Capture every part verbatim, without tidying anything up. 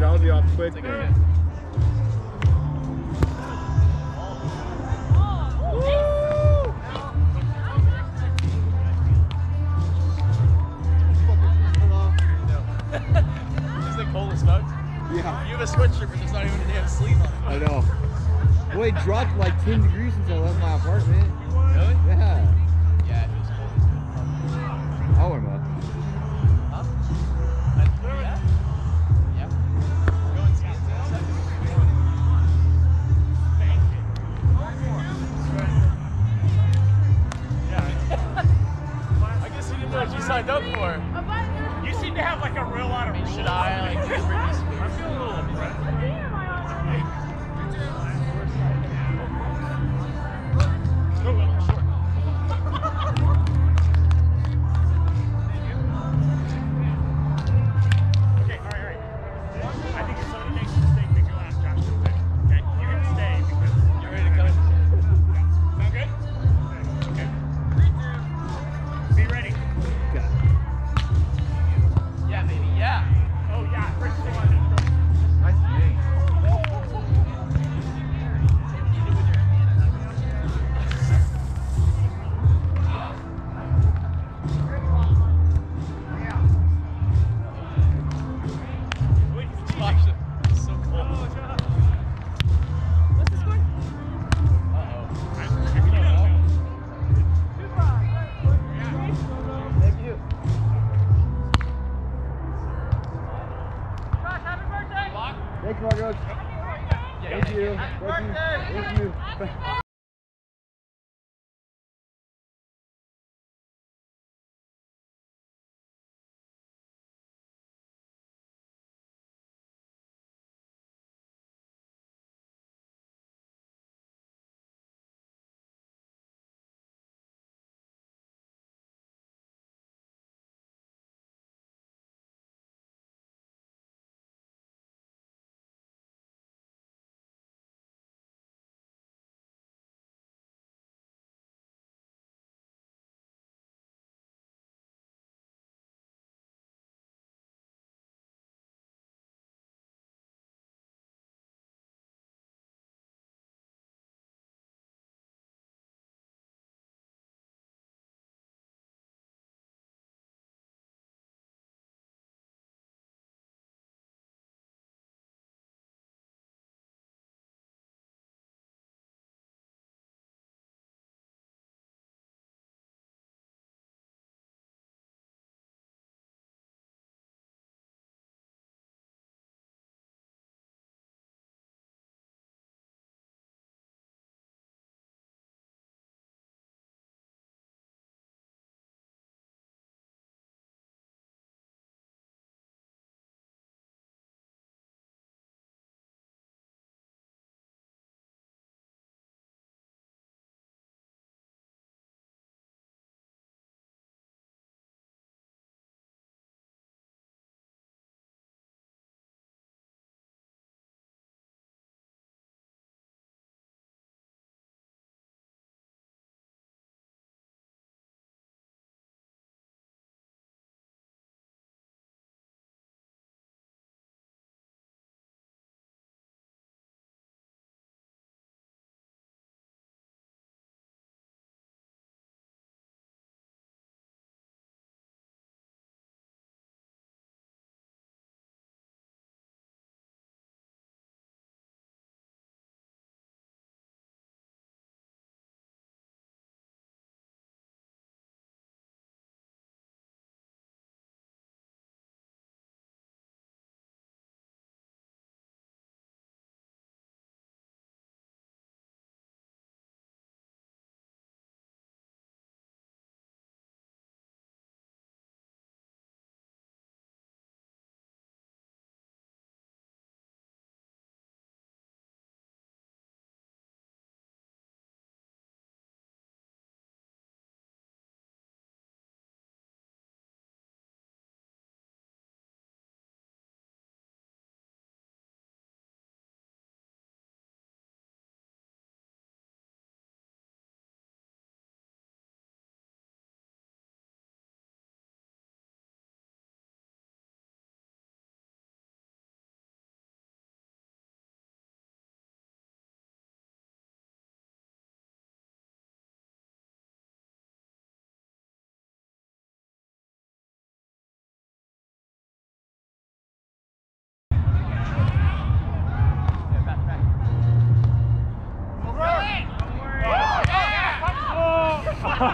fouled you off quick It's like there. a Is the cold as fuck? Yeah. You have a sweatshirt, but there's not even a damn sleeve on it. I know. Well, it dropped like ten degrees since I left my apartment. Really? Yeah. Yeah, it feels cold as fuck. I'll warm up. Huh? I- yeah? Yeah. We're going skiing in a second. I guess you didn't know what you signed up for. You seem to have like a real lot of rules. Should I like just bring this? I feel a little oppressed. Oh, well, sure. Okay, all right, all right. I think if somebody makes a mistake, then go ask Josh to fix it. Okay, you can stay because You ready to come in? sound good? Okay. Be ready. Okay. Yeah, baby, yeah. Oh yeah, first thing on that. Nice thing. Eat it with your Wait, it's Gosh, it's so cold. What's the score? Uh-oh. I, if you don't know. Thank you. Josh, happy birthday! Thanks, Marcos. Yeah, Thank you. Happy Thank you. birthday! Thank you.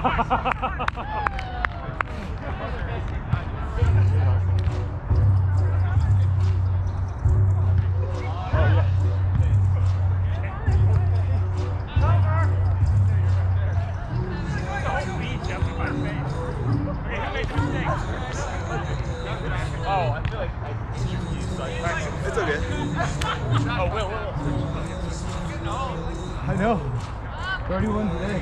Oh, I feel like I confused. Like, It's okay. oh, Will, Will. I know. thirty-one today.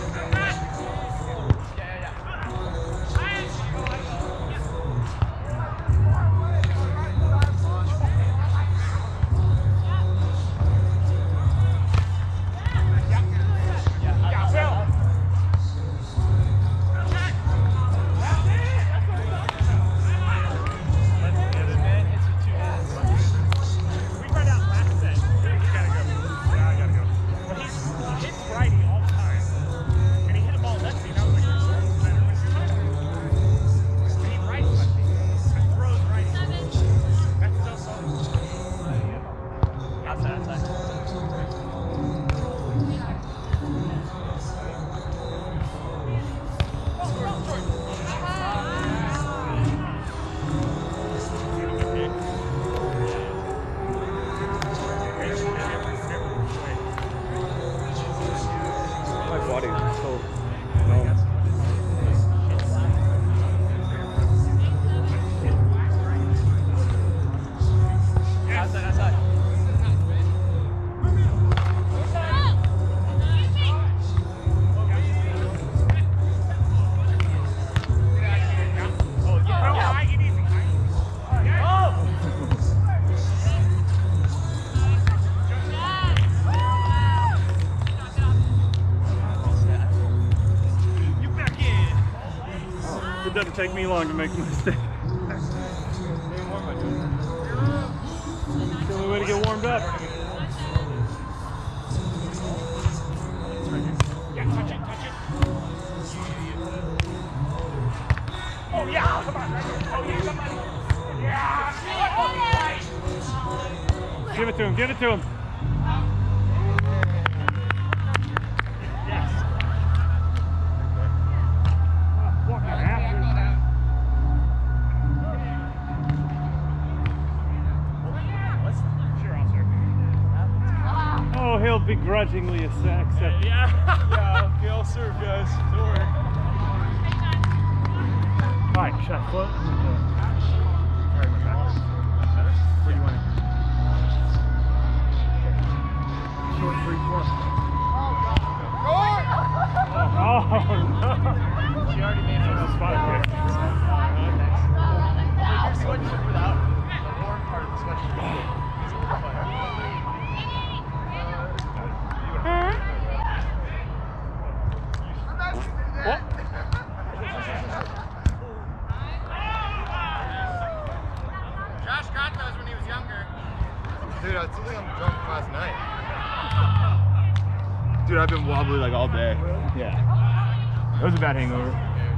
It doesn't take me long to make a mistake. It's the only way to get warmed up. Yeah, touch it, touch it. Oh yeah, come on, right here. Oh yeah, somebody. Yeah. Give it to him, give it to him. Oh, he'll begrudgingly accept. Yeah, Yeah, okay, I'll serve, guys. Don't worry. All right, shot foot. Where do you want it? Short three, four. Oh, Oh, no. she already made it. That's a spot kick. Your sweatshirt without the warm part of the sweatshirt. It's a little fun. What? Josh got those when he was younger. Dude, I something I'm drunk from last night. Dude, I've been wobbly like all day. Yeah. That was a bad hangover.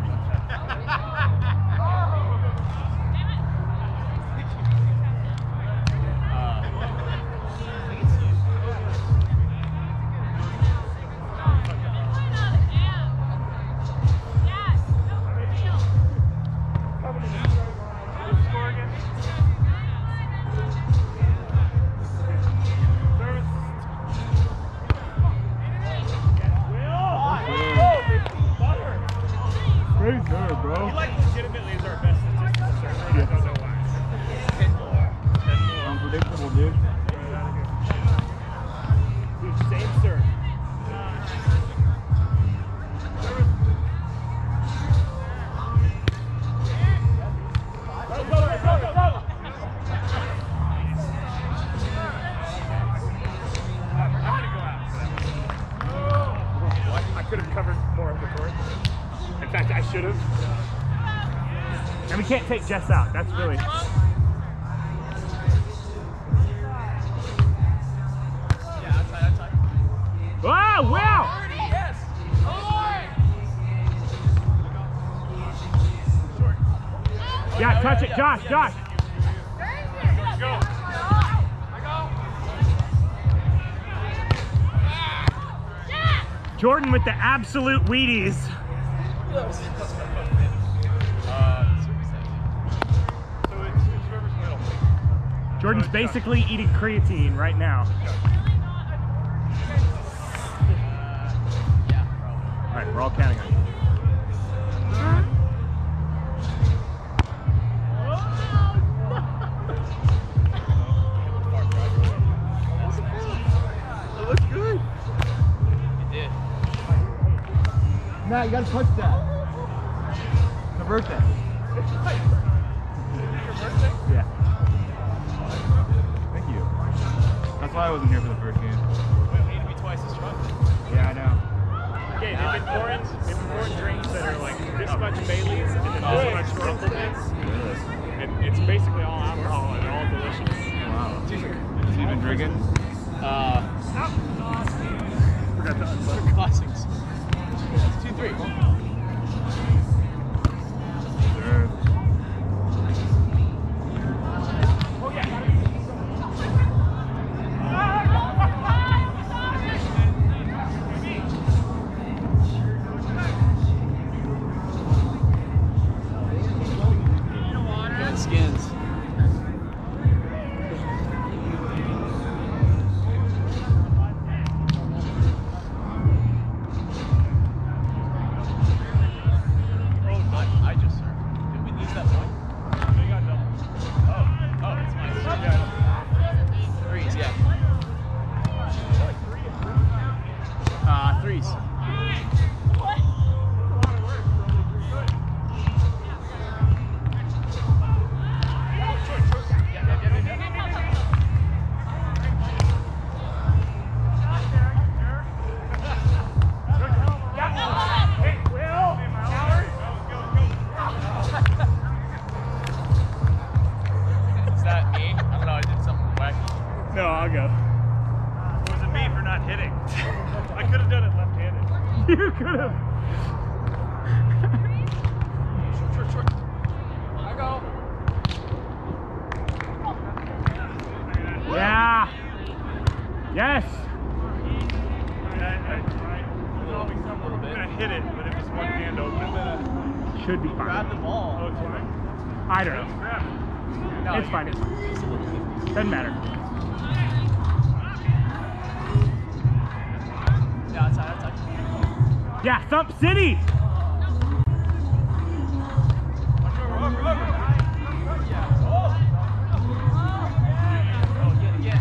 Great serve, bro. He like legitimately is our best statistical server. I don't know why. Unpredictable, dude. Dude, same serve. Go, go, go, go, go! I'm gonna go out. I could have covered more of the court. In fact, I should have. And we can't take Jess out. That's really. Yeah, outside, outside. Wow! Wow! Yes! Yeah, touch it, Josh, Josh. Go! Jordan with the absolute Wheaties. Uh, service that. So it's, it's Rivers Middle. Jordan's So it's basically eating creatine right now. Uh, yeah, probably. All right, we're all counting on you. It looks good. It did. Matt, you gotta touch that. It's my birthday. Yeah. Thank you. That's why I wasn't here for the first game. We need to be twice as strong. Yeah, I know. Okay, they've been pouring, they've been pouring drinks that are like this much Baileys and then this much Rumpel Mix. And it's basically all alcohol and all delicious. Wow. Has he been drinking? Uh, Forgot to unbutton. classics. Two, three. Sure. Good skins. I, I just served. Did we lose that point? They got double. Oh, oh, it's mine. Yeah. Threes, yeah. Uh, threes. Is that me? I don't know, I did something wacky. No, I'll go. It wasn't me for not hitting. I could have done it left-handed. You could have. Short, short, short. I go. Yeah. Yes. I, I, I, A little bit. I hit it, but it was one hand open. Should be Grab the fine. Oh, ball. it's fine. I don't know. Grab it. No, It's you- fine. It's fine. It's a little fifty. Doesn't matter. Yeah, outside, outside. Yeah, Thump City. Yeah. Oh! Oh, yeah, yeah.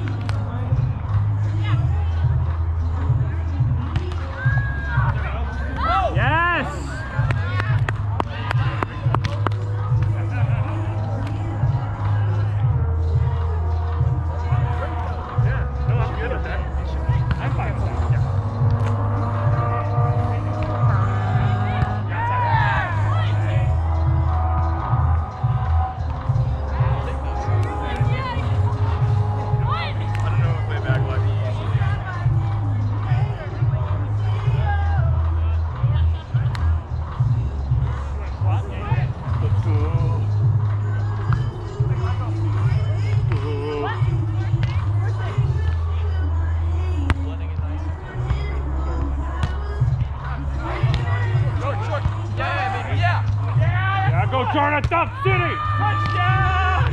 Oh! Yes. Yeah, no, I'm good at that. I'm fine with that. Yeah. I don't know if they back left Blending it nice. Short, short. Yeah, baby, yeah. Yeah, go Jordan, Thump City. Touchdown!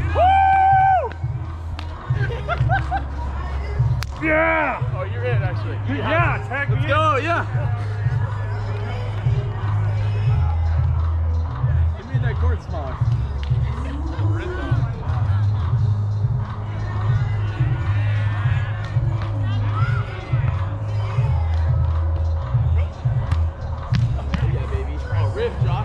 Woo! Yeah. Oh, you're in actually. Yeah, tag me Let's in. go, yeah. Give me that court smaller. Yeah, baby. Oh, rip, Josh.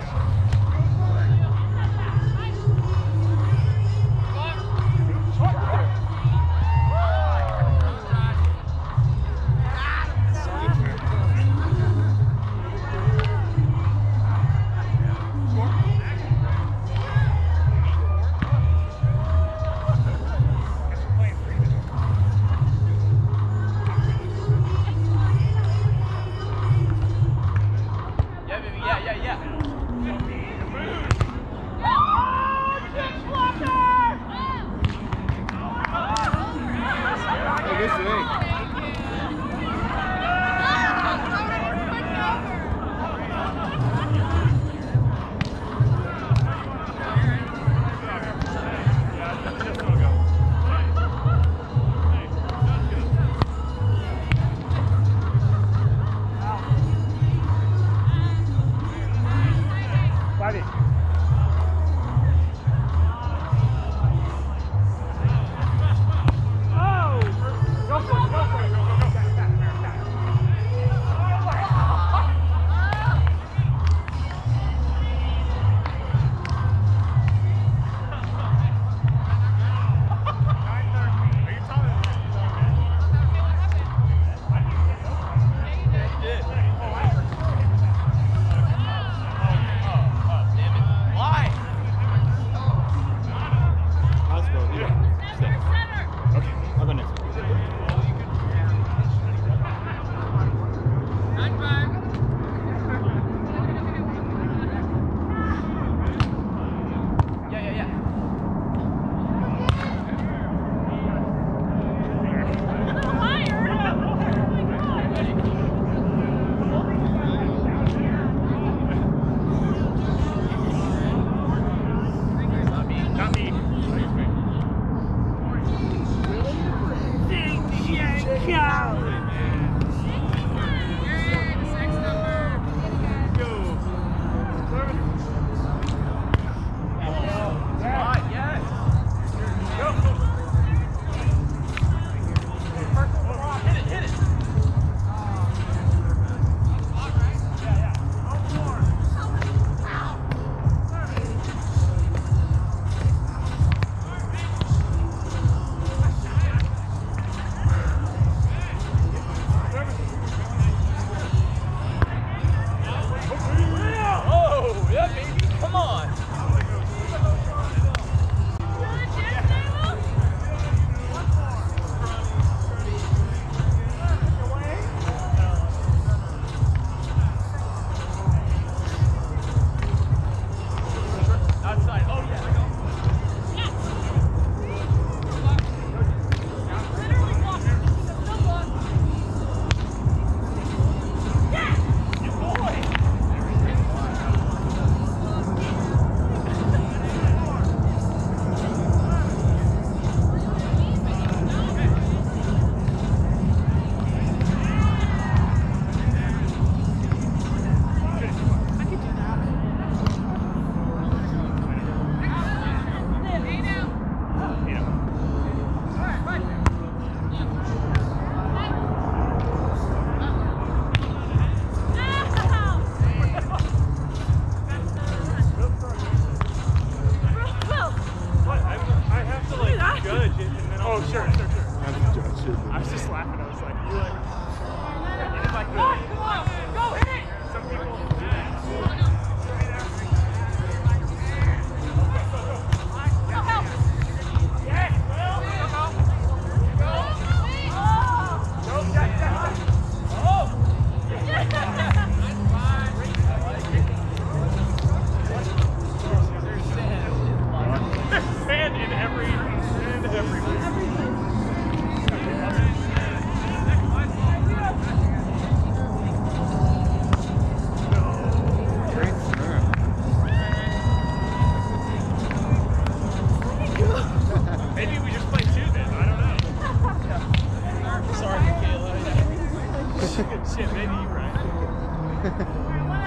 Oh, sure, sure, sure. That's Josh Shipman. I was just laughing. I was like, you like, you did like the, go hit it! Some people. Sand in every, in every Great snap. Maybe we just play two then. I don't know. Sorry, Michaela. Shit, maybe you're right.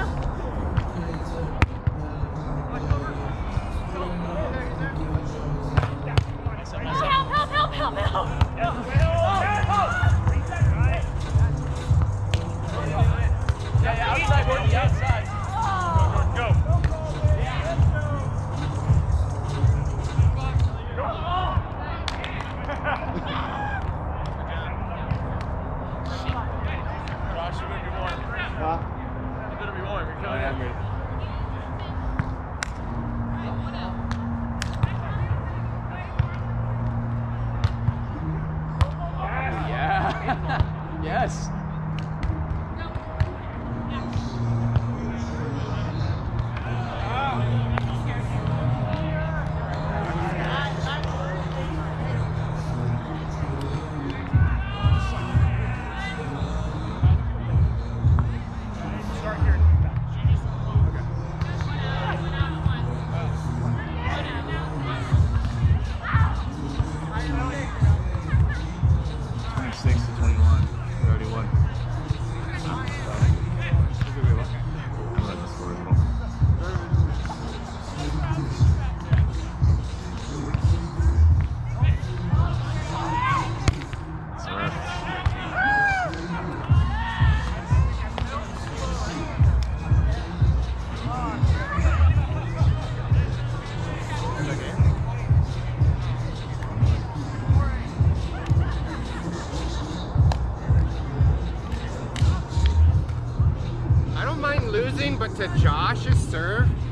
Help, help, help, help, help. Yeah, yeah, outside, Whitney, outside. Go. Josh, you better be warm. Huh? You better be warm. You're I coming am in. ready. Yeah. Yes. Start here and come back. twenty-six to twenty-one. We already won. I'm not the score as well. That's all right. I don't mind losing, but to Josh's serve,